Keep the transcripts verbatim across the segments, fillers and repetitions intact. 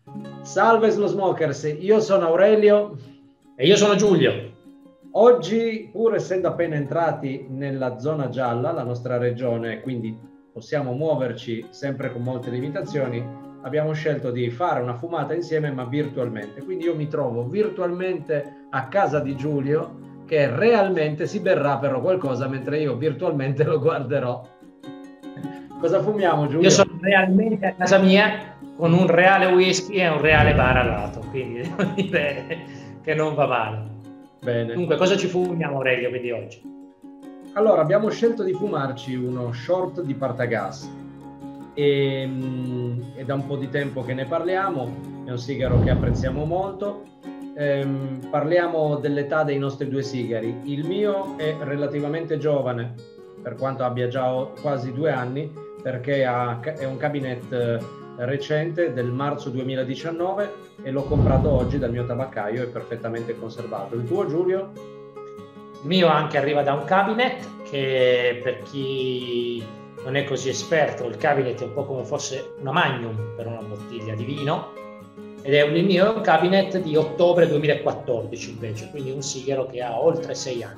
Salve Slow Smokers, io sono Aurelio e io sono Giulio. Oggi, pur essendo appena entrati nella zona gialla, la nostra regione, quindi possiamo muoverci sempre con molte limitazioni, abbiamo scelto di fare una fumata insieme ma virtualmente. Quindi io mi trovo virtualmente a casa di Giulio, che realmente si berrà però qualcosa mentre io virtualmente lo guarderò. Cosa fumiamo, Giulio? Io sono realmente a casa mia con un reale whisky e un reale bar al lato, quindi devo dire che non va male. Bene. Dunque, cosa ci fumiamo, Aurelio, quindi oggi? Allora, abbiamo scelto di fumarci uno short di Partagas e, è da un po' di tempo che ne parliamo, è un sigaro che apprezziamo molto. Ehm, parliamo dell'età dei nostri due sigari. Il mio è relativamente giovane, per quanto abbia già quasi due anni, perché ha, è un cabinet recente del marzo duemiladiciannove e l'ho comprato oggi dal mio tabaccaio, è perfettamente conservato. Il tuo, Giulio? Il mio anche arriva da un cabinet che, per chi non è così esperto, il cabinet è un po' come fosse una Magnum per una bottiglia di vino, ed è un, il mio è un cabinet di ottobre duemilaquattordici invece, quindi un sigaro che ha oltre sei anni.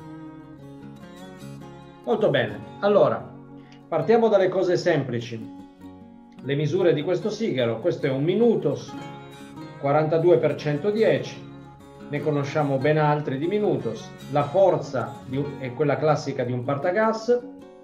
Molto bene, allora partiamo dalle cose semplici. Le misure di questo sigaro: questo è un Minutos quarantadue per centodieci, ne conosciamo ben altri di Minutos. La forza di, è quella classica di un Partagas,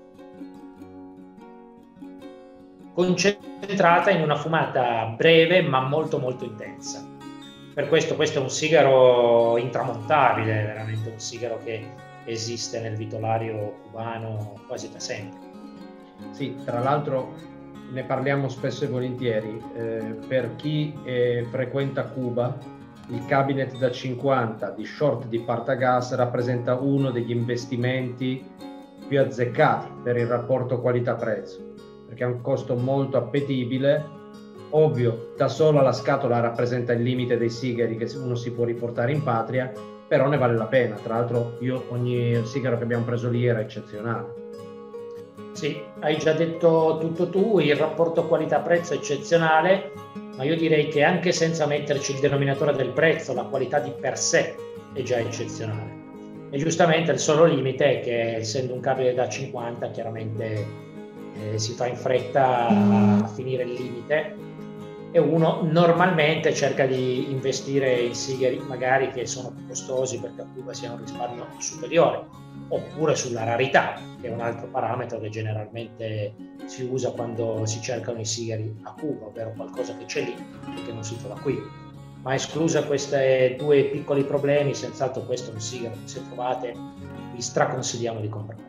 concentrata in una fumata breve ma molto molto intensa. Per questo questo è un sigaro intramontabile, veramente un sigaro che esiste nel vitolario cubano quasi da sempre. Sì, tra l'altro ne parliamo spesso e volentieri. Eh, per chi eh, frequenta Cuba, il cabinet da cinquanta di short di Partagas rappresenta uno degli investimenti più azzeccati per il rapporto qualità-prezzo, perché ha un costo molto appetibile. Ovvio, da sola la scatola rappresenta il limite dei sigari che uno si può riportare in patria, però ne vale la pena. Tra l'altro io ogni sigaro che abbiamo preso lì era eccezionale. Sì, hai già detto tutto tu, il rapporto qualità-prezzo è eccezionale, ma io direi che anche senza metterci il denominatore del prezzo, la qualità di per sé è già eccezionale. E giustamente il solo limite è che, essendo un cabinet da cinquanta, chiaramente eh, si fa in fretta a finire il limite e uno normalmente cerca di investire in sigari magari che sono più costosi, perché a Cuba sia un risparmio superiore, oppure sulla rarità, che è un altro parametro che generalmente si usa quando si cercano i sigari a Cuba, ovvero qualcosa che c'è lì e che non si trova qui. Ma esclusa questi due piccoli problemi, senz'altro questo è un sigaro che, se trovate, vi straconsigliamo di comprare.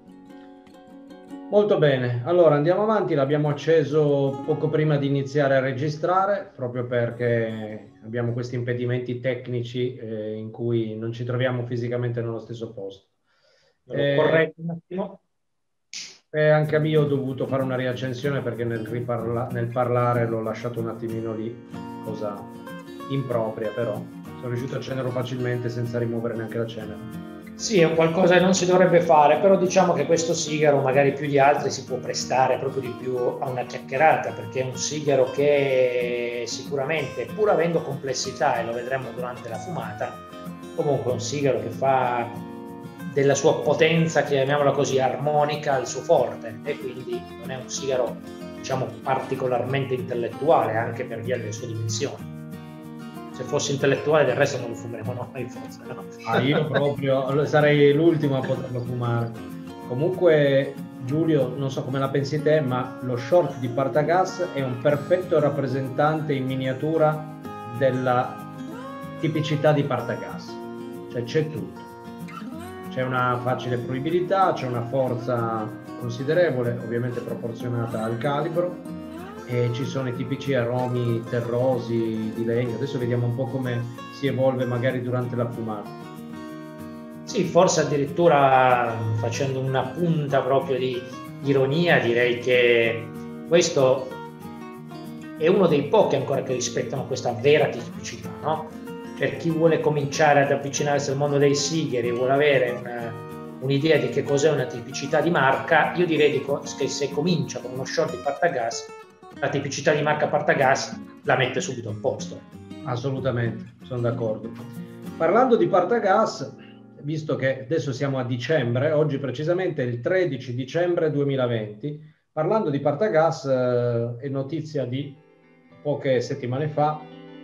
Molto bene, allora andiamo avanti. L'abbiamo acceso poco prima di iniziare a registrare, proprio perché abbiamo questi impedimenti tecnici eh, in cui non ci troviamo fisicamente nello stesso posto. Eh, corretto un attimo. E anche a me ho dovuto fare una riaccensione, perché nel, riparla nel parlare l'ho lasciato un attimino lì, cosa impropria, però sono riuscito a accenderlo facilmente senza rimuovere neanche la cenere. Sì, è qualcosa che non si dovrebbe fare, però diciamo che questo sigaro magari più di altri si può prestare proprio di più a una chiacchierata, perché è un sigaro che sicuramente, pur avendo complessità, e lo vedremo durante la fumata, comunque è un sigaro che fa della sua potenza, chiamiamola così, armonica, il suo forte, e quindi non è un sigaro, diciamo, particolarmente intellettuale, anche per via delle sue dimensioni. Se fosse intellettuale, del resto non lo fumeremo noi, forse, no? Ah, io proprio sarei l'ultimo a poterlo fumare. Comunque, Giulio, non so come la pensi te, ma lo short di Partagas è un perfetto rappresentante in miniatura della tipicità di Partagas. Cioè c'è tutto. C'è una facile fruibilità, c'è una forza considerevole, ovviamente proporzionata al calibro, e ci sono i tipici aromi terrosi di legno. Adesso vediamo un po' come si evolve magari durante la fumata. Sì, forse addirittura, facendo una punta proprio di ironia, direi che questo è uno dei pochi ancora che rispettano questa vera tipicità, no? Per chi vuole cominciare ad avvicinarsi al mondo dei sigari e vuole avere un'idea di che cos'è una tipicità di marca, io direi che se comincia con uno short di Partagas la tipicità di marca Partagas la mette subito a posto. Assolutamente, sono d'accordo. Parlando di Partagas, visto che adesso siamo a dicembre, oggi precisamente è il tredici dicembre duemilaventi, parlando di Partagas, eh, è notizia di poche settimane fa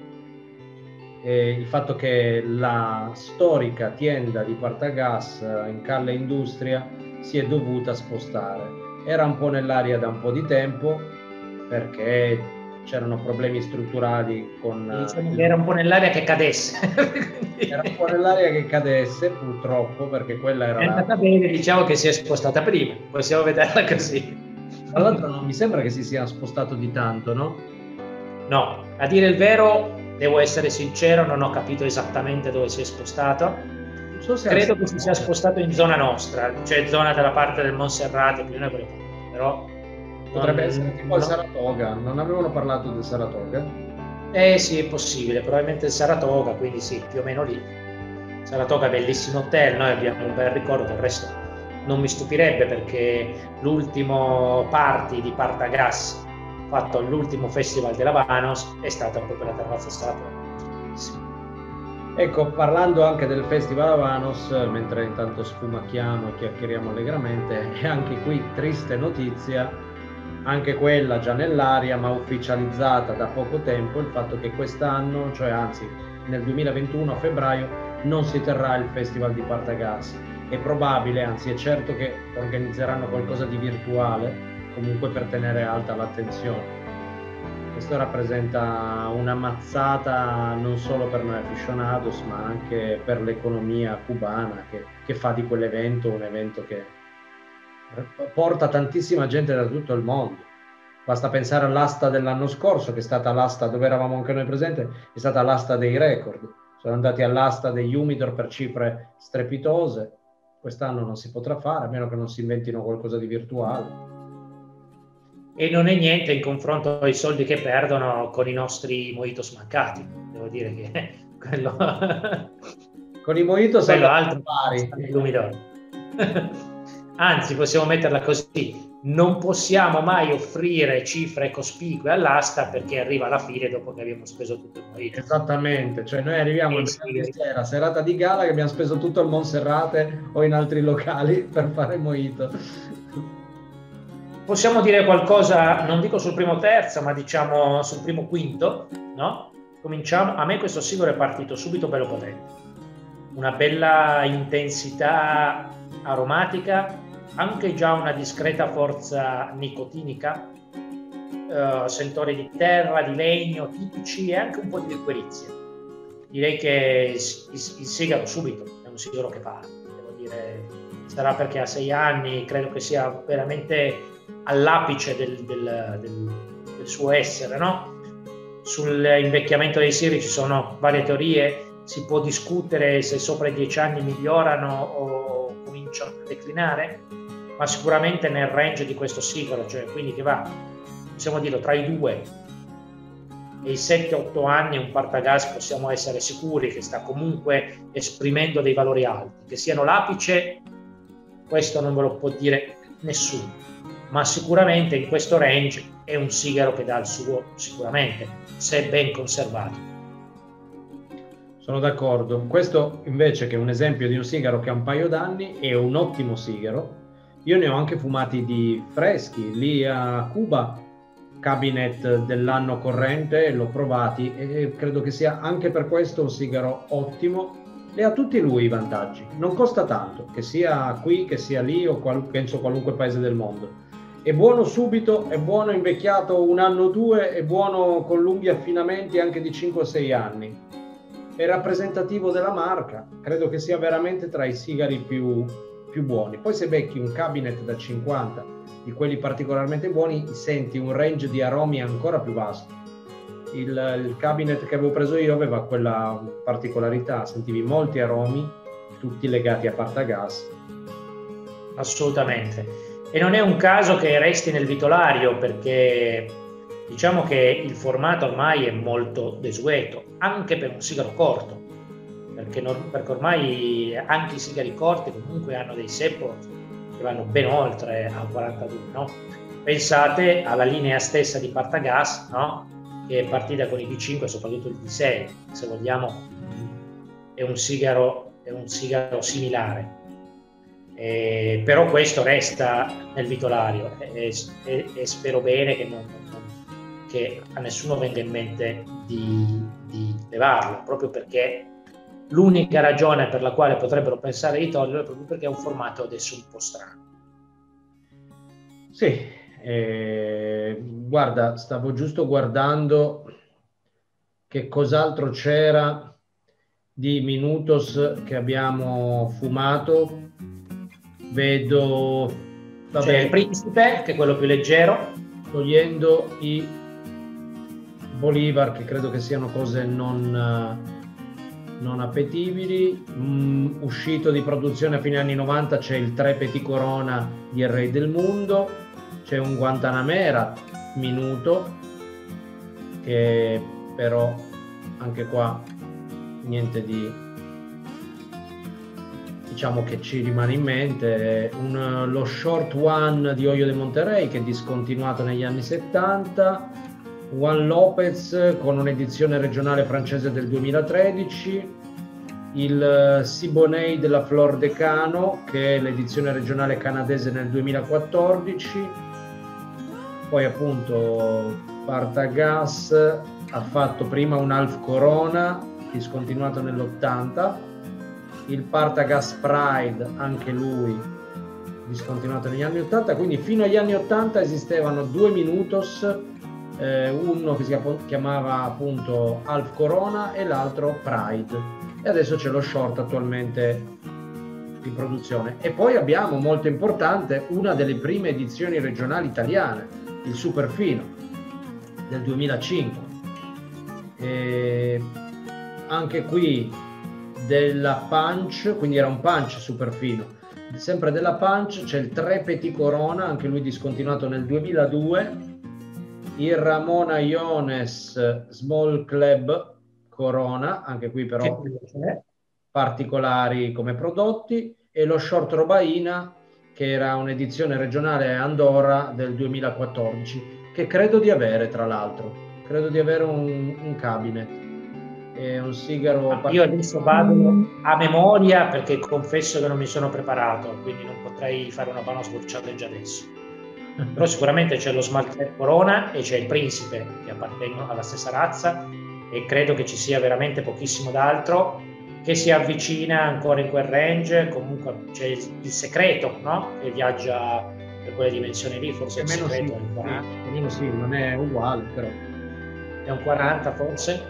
eh, il fatto che la storica tienda di Partagas eh, in Calle Industria si è dovuta spostare. Era un po' nell'aria da un po' di tempo perché c'erano problemi strutturali con... Diciamo che era un po' nell'aria che cadesse. Era un po' nell'aria che cadesse, purtroppo, perché quella era... È andata la... bene, diciamo che si è spostata prima, possiamo vederla così. Tra l'altro non mi sembra che si sia spostato di tanto, no? No, a dire il vero, devo essere sincero, non ho capito esattamente dove si è spostato. So se Credo che si sia spostato in zona nostra, cioè zona della parte del Monserrate, più o meno, però... Potrebbe non, essere tipo il no. Saratoga, non avevano parlato del Saratoga? Eh sì, è possibile, probabilmente il Saratoga, quindi sì, più o meno lì. Saratoga è bellissimo hotel, noi abbiamo un bel ricordo, del resto non mi stupirebbe perché l'ultimo party di Partagas fatto all'ultimo festival della Vanos è stata proprio la terrazza Saratoga. Sì. Ecco, parlando anche del festival Vanos, mentre intanto sfumacchiamo e chiacchieriamo allegramente, e anche qui triste notizia, anche quella già nell'aria ma ufficializzata da poco tempo, il fatto che quest'anno, cioè anzi nel duemilaventuno a febbraio, non si terrà il festival di Partagas. È probabile, anzi è certo che organizzeranno qualcosa di virtuale, comunque per tenere alta l'attenzione. Questo rappresenta una mazzata non solo per noi aficionados ma anche per l'economia cubana che, che fa di quell'evento un evento che porta tantissima gente da tutto il mondo. Basta pensare all'asta dell'anno scorso, che è stata l'asta dove eravamo anche noi presenti, è stata l'asta dei record. Sono andati all'asta degli Humidor per cifre strepitose. Quest'anno non si potrà fare, a meno che non si inventino qualcosa di virtuale. E non è niente in confronto ai soldi che perdono con i nostri mojitos mancati. Devo dire che quello... con i mojitos quello altro pari. Anzi, possiamo metterla così, non possiamo mai offrire cifre cospicue all'asta perché arriva alla fine dopo che abbiamo speso tutto il mojito. Esattamente, cioè noi arriviamo in sera, serata di gala, che abbiamo speso tutto il Monserrate o in altri locali per fare il mojito. Possiamo dire qualcosa, non dico sul primo terzo, ma diciamo sul primo quinto, no? Cominciamo, a me questo sigaro è partito subito bello potente, una bella intensità aromatica, anche già una discreta forza nicotinica, uh, sentori di terra, di legno tipici e anche un po' di liquirizia. Direi che il, il, il sigaro subito è un sigaro che parte, devo dire, sarà perché ha sei anni, credo che sia veramente all'apice del, del, del, del suo essere, no? Sull'invecchiamento dei sigari ci sono varie teorie, si può discutere se sopra i dieci anni migliorano o cominciano a declinare, ma sicuramente nel range di questo sigaro, cioè quindi che va, possiamo dirlo, tra i due e i sette otto anni un Partagas possiamo essere sicuri che sta comunque esprimendo dei valori alti. Che siano l'apice, questo non ve lo può dire nessuno, ma sicuramente in questo range è un sigaro che dà il suo, sicuramente, se ben conservato. Sono d'accordo. Questo invece, che è un esempio di un sigaro che ha un paio d'anni, è un ottimo sigaro. Io ne ho anche fumati di freschi lì a Cuba, cabinet dell'anno corrente, l'ho provati e credo che sia anche per questo un sigaro ottimo. E ha tutti lui i vantaggi, non costa tanto, che sia qui, che sia lì o qual- penso qualunque paese del mondo. È buono subito, è buono invecchiato un anno o due, è buono con lunghi affinamenti anche di cinque o sei anni. È rappresentativo della marca, credo che sia veramente tra i sigari più, più buoni. Poi se becchi un cabinet da cinquanta, di quelli particolarmente buoni, senti un range di aromi ancora più vasto. Il, il cabinet che avevo preso io aveva quella particolarità, sentivi molti aromi, tutti legati a Partagas. Assolutamente. E non è un caso che resti nel vitolario, perché diciamo che il formato ormai è molto desueto, anche per un sigaro corto, perché, non, perché ormai anche i sigari corti comunque hanno dei Sepport che vanno ben oltre a quarantadue, no? pensate alla linea stessa di Partagas, no? Che è partita con il D cinque, soprattutto il D sei, se vogliamo è un sigaro, è un sigaro similare. Eh, però questo resta nel vitolario e, e, e spero bene che, non, non, che a nessuno venga in mente di, di levarlo, proprio perché l'unica ragione per la quale potrebbero pensare di toglierlo è proprio perché è un formato adesso un po' strano. Sì, eh, guarda, stavo giusto guardando che cos'altro c'era di Minutos che abbiamo fumato. Vedo, vabbè, c'è il Principe, che è quello più leggero, togliendo i Bolivar, che credo che siano cose non, non appetibili. Mm, uscito di produzione a fine anni novanta c'è il tre Petit Corona di Il Re del Mundo, c'è un Guantanamera Minuto, che però anche qua niente di, diciamo, che ci rimane in mente. Un, lo Short One di Hoyo de Monterrey, che è discontinuato negli anni settanta, Juan Lopez con un'edizione regionale francese del duemilatredici, il Siboney della Flor de Cano, che è l'edizione regionale canadese nel duemilaquattordici, poi appunto Partagas ha fatto prima un Half Corona discontinuato nell'ottanta, il Partagas Pride anche lui discontinuato negli anni ottanta, quindi fino agli anni ottanta esistevano due Minutos, eh, uno che si chiamava appunto Half Corona e l'altro Pride, e adesso c'è lo Short attualmente in produzione. E poi abbiamo, molto importante, una delle prime edizioni regionali italiane, il Superfino del duemilacinque, e anche qui della Punch, quindi era un Punch Superfino, sempre della Punch. C'è il tre Petit Corona, anche lui discontinuato nel duemiladue, il Ramona Iones Small Club Corona, anche qui però particolari come prodotti, e lo Short Robaina, che era un'edizione regionale Andorra del duemilaquattordici, che credo di avere, tra l'altro credo di avere un, un cabinet. È un sigaro. Io adesso vado a memoria perché confesso che non mi sono preparato, quindi non potrei fare una mano sbocciata già adesso. Però sicuramente c'è lo Small Club Corona e c'è il Principe, che appartengono alla stessa razza, e credo che ci sia veramente pochissimo d'altro che si avvicina ancora in quel range. Comunque c'è il, il Secreto, no? Che viaggia per quelle dimensioni lì, forse il Secreto sì, è un quaranta. Meno sì, non è uguale, però è un quaranta forse,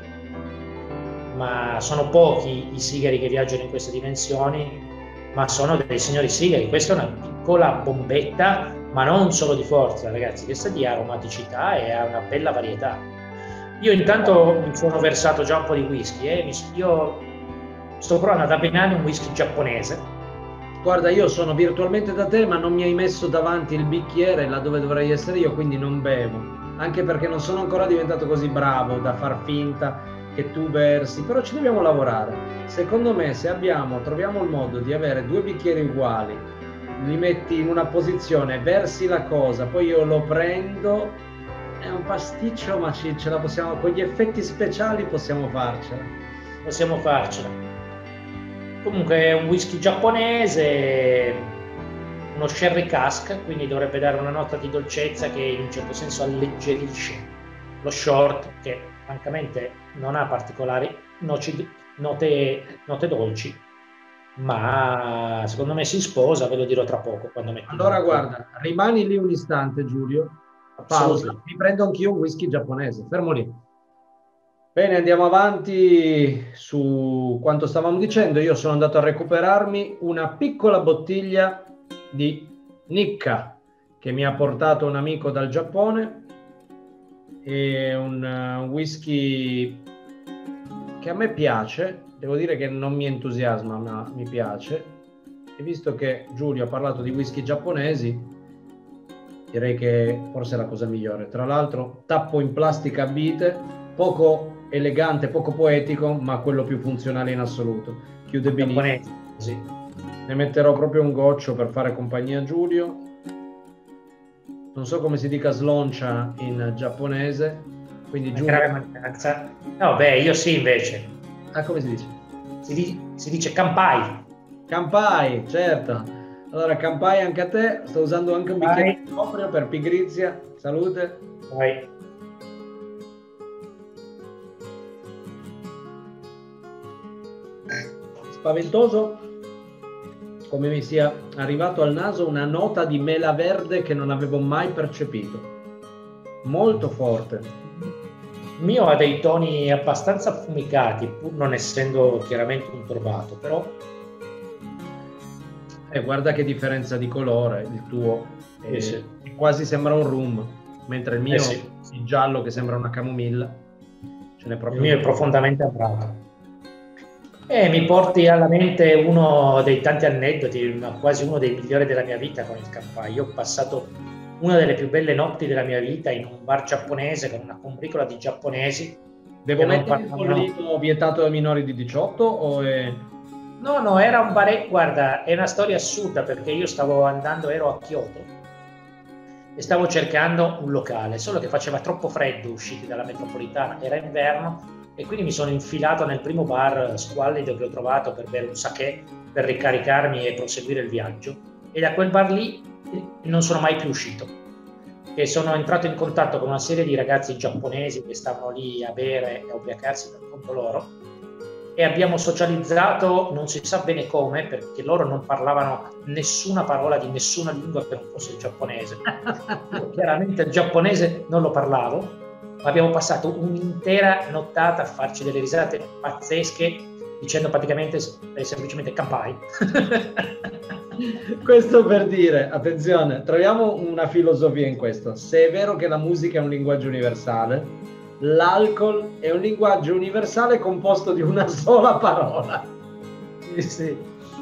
ma sono pochi i sigari che viaggiano in queste dimensioni, ma sono dei signori sigari. Questa è una piccola bombetta, ma non solo di forza, ragazzi, questa è di aromaticità e ha una bella varietà. Io intanto mi sono versato già un po' di whisky, eh. io sto provando ad abbinare un whisky giapponese. Guarda, io sono virtualmente da te, ma non mi hai messo davanti il bicchiere là dove dovrei essere io, quindi non bevo, anche perché non sono ancora diventato così bravo da far finta che tu versi, però ci dobbiamo lavorare. Secondo me, se abbiamo, troviamo il modo di avere due bicchieri uguali, li metti in una posizione, versi la cosa, poi io lo prendo, è un pasticcio, ma ci, ce la possiamo, con gli effetti speciali possiamo farcela. Possiamo farcela. Comunque è un whisky giapponese, uno sherry cask, quindi dovrebbe dare una nota di dolcezza che in un certo senso alleggerisce lo short, che francamente non ha particolari noci, note, note dolci, ma secondo me si sposa, ve lo dirò tra poco quando metti. Allora guarda, rimani lì un istante, Giulio, pausa, mi prendo anch'io un whisky giapponese, fermo lì. Bene, andiamo avanti su quanto stavamo dicendo. Io sono andato a recuperarmi una piccola bottiglia di Nikka che mi ha portato un amico dal Giappone, è un whisky che a me piace, devo dire che non mi entusiasma, ma mi piace, e visto che Giulio ha parlato di whisky giapponesi, direi che forse è la cosa migliore. Tra l'altro tappo in plastica a vite, poco elegante, poco poetico, ma quello più funzionale in assoluto. Chiude benissimo. Sì. Ne metterò proprio un goccio per fare compagnia a Giulio. non so come si dica sloncia in giapponese, quindi Giulio... grave mancanza. No, beh, io sì invece. Ah, come si dice? Si, di, si dice kampai. Kampai, certo. Allora, kampai anche a te. Sto usando anche un bicchiere proprio per pigrizia. Salute. Vai. Spaventoso come mi sia arrivato al naso una nota di mela verde che non avevo mai percepito. Molto forte. Il mio ha dei toni abbastanza affumicati, pur non essendo chiaramente un trovato, però... Eh, guarda che differenza di colore il tuo. Eh, eh, sì. Quasi sembra un rum, mentre il mio Eh, sì. il giallo che sembra una camomilla. Ce n'è proprio Il mio è profondamente ambrato. E mi porti alla mente uno dei tanti aneddoti, quasi uno dei migliori della mia vita con il kampai. Io ho passato una delle più belle notti della mia vita in un bar giapponese con una combricola di giapponesi. Devo mettere il bollino vietato ai minori di diciotto o è... No, no, era un bar, guarda, è una storia assurda perché io stavo andando, ero a Kyoto e stavo cercando un locale, solo che faceva troppo freddo usciti dalla metropolitana, era inverno e quindi mi sono infilato nel primo bar squallido che ho trovato per bere un sake, per ricaricarmi e proseguire il viaggio, e da quel bar lì non sono mai più uscito, che sono entrato in contatto con una serie di ragazzi giapponesi che stavano lì a bere e a ubriacarsi per conto loro e abbiamo socializzato non si sa bene come, perché loro non parlavano nessuna parola di nessuna lingua che non fosse il giapponese. Io chiaramente il giapponese non lo parlavo, ma abbiamo passato un'intera nottata a farci delle risate pazzesche dicendo praticamente eh, semplicemente kampai. Questo per dire, attenzione, troviamo una filosofia in questo. Se è vero che la musica è un linguaggio universale, l'alcol è un linguaggio universale composto di una sola parola. Sì, sì.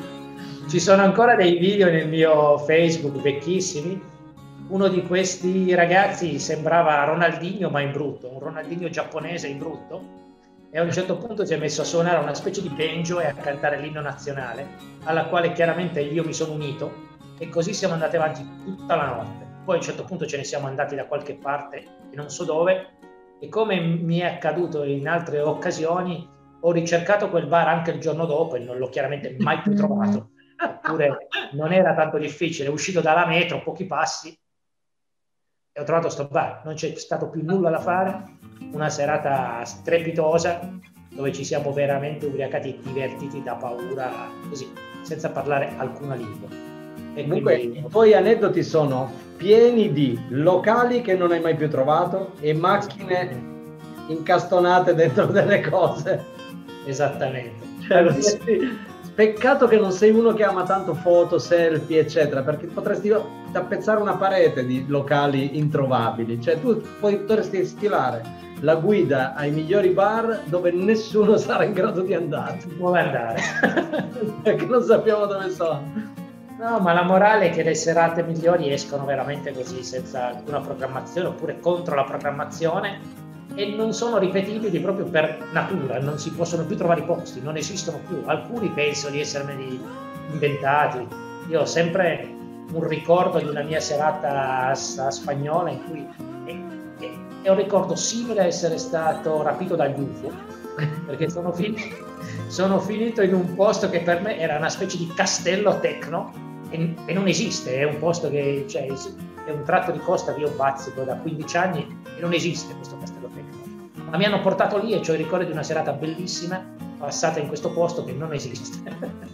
Ci sono ancora dei video nel mio Facebook vecchissimi. Uno di questi ragazzi sembrava Ronaldinho ma in brutto, un Ronaldinho giapponese in brutto, e a un certo punto si è messo a suonare una specie di banjo e a cantare l'inno nazionale, alla quale chiaramente io mi sono unito, e così siamo andati avanti tutta la notte. Poi a un certo punto ce ne siamo andati da qualche parte e non so dove, e come mi è accaduto in altre occasioni ho ricercato quel bar anche il giorno dopo e non l'ho chiaramente mai più trovato. Eppure non era tanto difficile, uscito dalla metro, pochi passi, e ho trovato sto bar. Non c'è stato più nulla da fare, una serata strepitosa dove ci siamo veramente ubriacati e divertiti da paura, così, senza parlare alcuna lingua. E comunque quindi... i tuoi aneddoti sono pieni di locali che non hai mai più trovato e macchine incastonate dentro delle cose. Esattamente. Cioè, peccato che non sei uno che ama tanto foto, selfie, eccetera, perché potresti tappezzare una parete di locali introvabili. Cioè tu potresti stilare la guida ai migliori bar dove nessuno sarà in grado di andare. Puoi andare. Perché non sappiamo dove sono. No, ma la morale è che le serate migliori escono veramente così, senza alcuna programmazione oppure contro la programmazione, e non sono ripetibili proprio per natura, non si possono più trovare i posti, non esistono più. Alcuni penso di essermeli inventati. Io ho sempre un ricordo di una mia serata spagnola in cui è, è, è un ricordo simile a essere stato rapito dagli U F O, perché sono finito, sono finito in un posto che per me era una specie di castello tecno e, e non esiste, è un posto che, cioè, è un tratto di costa che io bazzico da quindici anni e non esiste questo castello tecno. Ma mi hanno portato lì e ho i ricordi di una serata bellissima passata in questo posto che non esiste.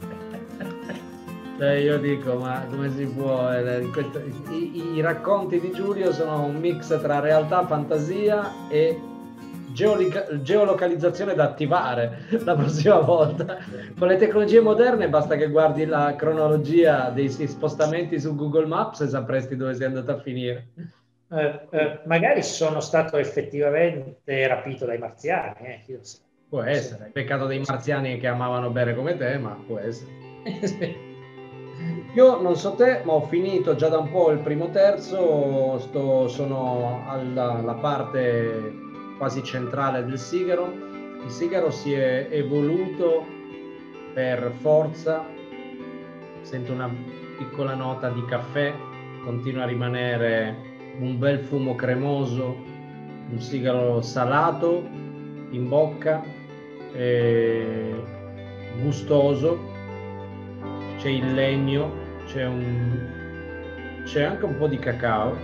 Cioè io dico, ma come si può? Eh, questo, i, I racconti di Giulio sono un mix tra realtà, fantasia e geolica, geolocalizzazione da attivare la prossima volta. Con le tecnologie moderne basta che guardi la cronologia dei spostamenti su Google Maps e sapresti dove sei andato a finire. Eh, eh, magari sono stato effettivamente rapito dai marziani. Eh, io so. Può essere, peccato dei marziani che amavano bere come te, ma può essere. Io non so te, ma ho finito già da un po' il primo terzo, sto, sono alla, alla parte quasi centrale del sigaro. Il sigaro si è evoluto per forza, sento una piccola nota di caffè, continua a rimanere un bel fumo cremoso, un sigaro salato in bocca, eh, gustoso, c'è il legno, c'è un, c'è anche un po' di cacao,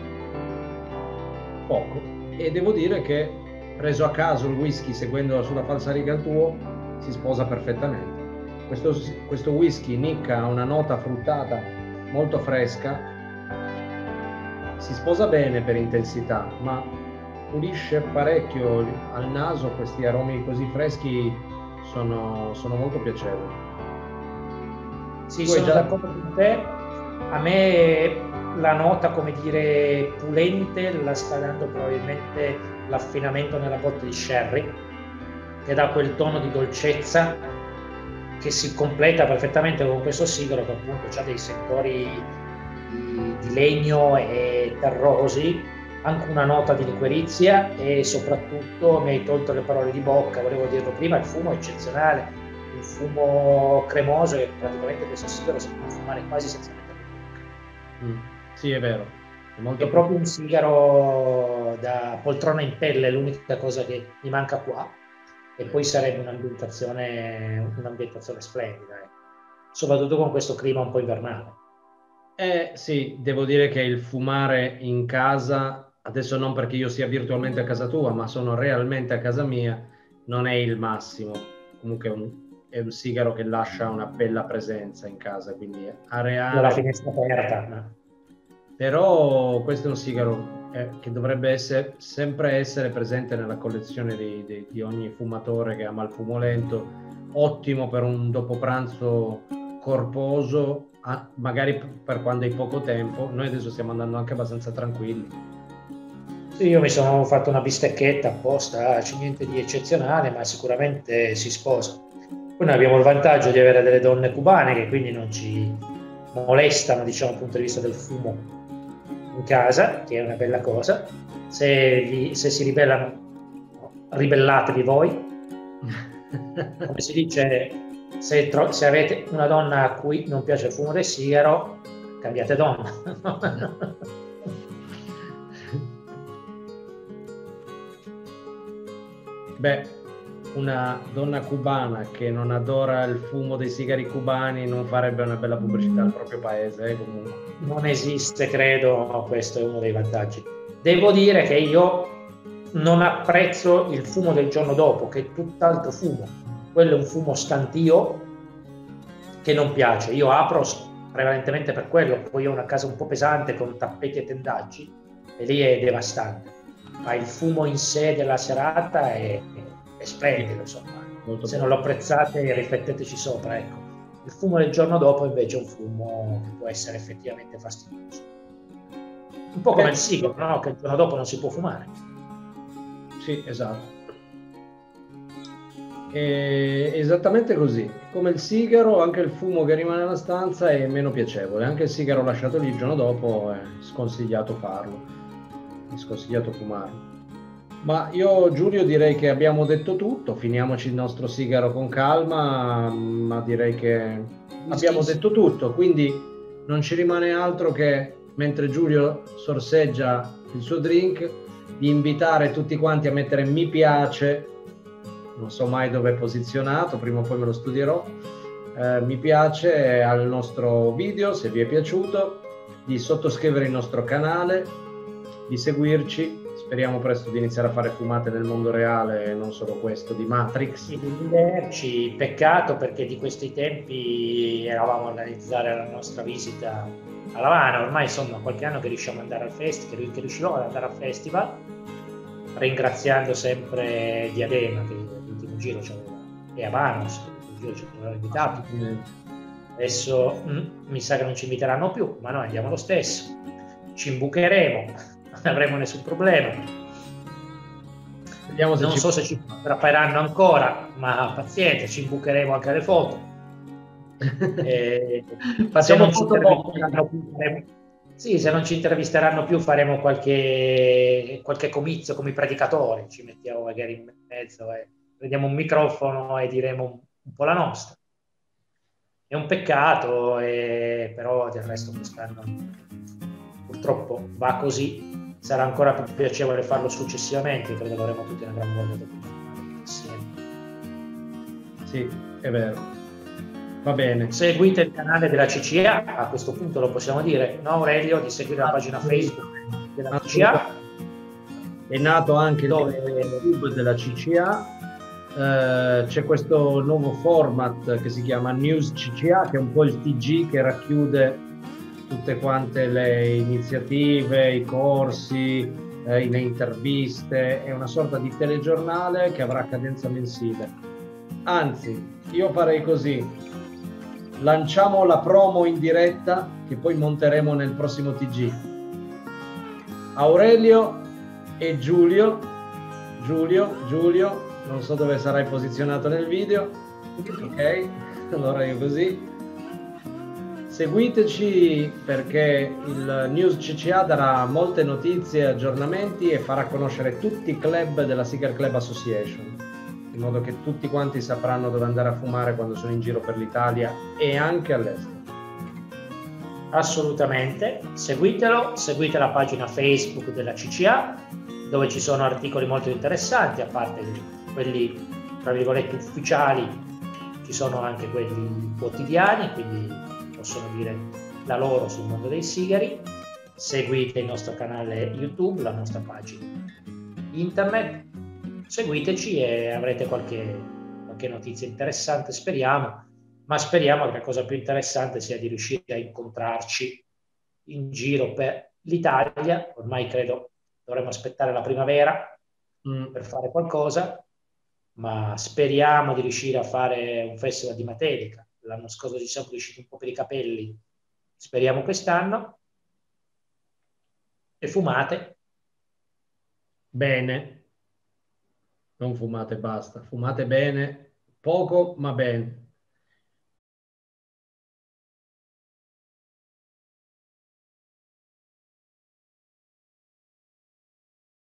poco, e devo dire che preso a caso il whisky seguendo sulla falsariga al tuo si sposa perfettamente. Questo, questo whisky Nicca ha una nota fruttata molto fresca, si sposa bene per intensità, ma pulisce parecchio al naso. Questi aromi così freschi sono, sono molto piacevoli. Sì, sono già... d'accordo con te. A me la nota, come dire, pulente la sta dando probabilmente l'affinamento nella botte di sherry, che dà quel tono di dolcezza che si completa perfettamente con questo sigaro, che appunto ha dei sentori di, di legno e terrosi, anche una nota di liquirizia, e soprattutto mi hai tolto le parole di bocca, volevo dirlo prima, il fumo è eccezionale, un fumo cremoso che praticamente questo sigaro si può fumare quasi senza mettere in bocca. Mm, sì, è vero. È, molto è proprio un sigaro da poltrona in pelle, l'unica cosa che mi manca qua, e poi sarebbe un'ambientazione, un'ambientazione splendida, eh. Soprattutto con questo clima un po' invernale. Eh sì, devo dire che il fumare in casa, adesso non perché io sia virtualmente a casa tua, ma sono realmente a casa mia, non è il massimo. Comunque è un, è un sigaro che lascia una bella presenza in casa, quindi areale. La finestra aperta. No? Però questo è un sigaro eh, che dovrebbe essere, sempre essere presente nella collezione di, di, di ogni fumatore che ama il fumo lento, ottimo per un dopo pranzo corposo, ah, magari per quando hai poco tempo. Noi adesso stiamo andando anche abbastanza tranquilli. Sì, io mi sono fatto una bistecchetta apposta, c'è niente di eccezionale, ma sicuramente si sposa. Poi noi abbiamo il vantaggio di avere delle donne cubane che quindi non ci molestano, diciamo, dal punto di vista del fumo in casa, che è una bella cosa. Se, vi, se si ribellano, ribellatevi voi. Come si dice, se, tro- se avete una donna a cui non piace il fumo del sigaro, cambiate donna. Beh, una donna cubana che non adora il fumo dei sigari cubani non farebbe una bella pubblicità al proprio paese, eh, comunque. Non esiste, credo, questo è uno dei vantaggi. Devo dire che io non apprezzo il fumo del giorno dopo, che è tutt'altro fumo. Quello è un fumo stantio che non piace. Io apro prevalentemente per quello, poi ho una casa un po' pesante con tappeti e tendaggi e lì è devastante. Ma il fumo in sé della serata è, è splendido, insomma. Molto Se bello. Non lo apprezzate, rifletteteci sopra, ecco. Il fumo del giorno dopo invece è un fumo che può essere effettivamente fastidioso. Un po' come Beh, il sigaro, no? Che il giorno dopo non si può fumare. Sì, esatto. È esattamente così. Come il sigaro, anche il fumo che rimane nella stanza è meno piacevole. Anche il sigaro lasciato lì il giorno dopo è sconsigliato farlo. È sconsigliato fumarlo. Ma io, Giulio, direi che abbiamo detto tutto. Finiamoci il nostro sigaro con calma, ma direi che abbiamo detto tutto. Quindi non ci rimane altro che, mentre Giulio sorseggia il suo drink, di invitare tutti quanti a mettere mi piace. Non so mai dove è posizionato, prima o poi me lo studierò. Eh, mi piace al nostro video, se vi è piaciuto, di sottoscrivere il nostro canale, di seguirci. Speriamo presto di iniziare a fare fumate nel mondo reale e non solo questo di Matrix. Sì, di vederci, peccato perché di questi tempi eravamo a organizzare la nostra visita a Lavana. Ormai insomma qualche anno che riusciamo ad andare al festival, che riuscivamo ad andare al festival, ringraziando sempre Diadema che l'ultimo giro ci aveva, e Avanos che l'ultimo giro ci aveva invitato. Adesso mh, mi sa che non ci inviteranno più, ma noi andiamo lo stesso, ci imbucheremo. Non avremo nessun problema. Vediamo se non ci... so se ci frapperanno ancora, ma pazienza, ci imbucheremo anche alle foto. E Facciamo foto più, faremo... Sì, se non ci intervisteranno più faremo qualche, qualche comizio come i predicatori, ci mettiamo magari in mezzo e prendiamo un microfono e diremo un, un po' la nostra. È un peccato, e... però del resto quest'anno purtroppo va così. sarà ancora più piacevole farlo successivamente, credo che avremo tutti una gran voglia di insieme. Sì, è vero. Va bene. Seguite il canale della C C A, a questo punto lo possiamo dire, no Aurelio, di seguire la pagina Facebook della C C A. È nato anche dove... il YouTube della C C A. Uh, c'è questo nuovo format che si chiama News C C A, che è un po' il T G che racchiude tutte quante le iniziative, i corsi, eh, le interviste. È una sorta di telegiornale che avrà cadenza mensile. Anzi, io farei così: lanciamo la promo in diretta che poi monteremo nel prossimo T G. Aurelio e Giulio Giulio Giulio non so dove sarai posizionato nel video, ok? Allora io così. Seguiteci, perché il News C C A darà molte notizie, aggiornamenti e farà conoscere tutti i club della Cigar Club Association, in modo che tutti quanti sapranno dove andare a fumare quando sono in giro per l'Italia e anche all'estero. Assolutamente, seguitelo, seguite la pagina Facebook della C C A, dove ci sono articoli molto interessanti, a parte quelli tra virgolette ufficiali, ci sono anche quelli quotidiani, quindi possono dire la loro sul mondo dei sigari. Seguite il nostro canale YouTube, la nostra pagina internet, seguiteci e avrete qualche, qualche notizia interessante, speriamo, ma speriamo che la cosa più interessante sia di riuscire a incontrarci in giro per l'Italia. Ormai credo dovremmo aspettare la primavera mm. per fare qualcosa, ma speriamo di riuscire a fare un festival di Matelica. L'anno scorso ci siamo riusciti un po' per i capelli, speriamo quest'anno. E fumate bene, non fumate basta, fumate bene, poco ma bene.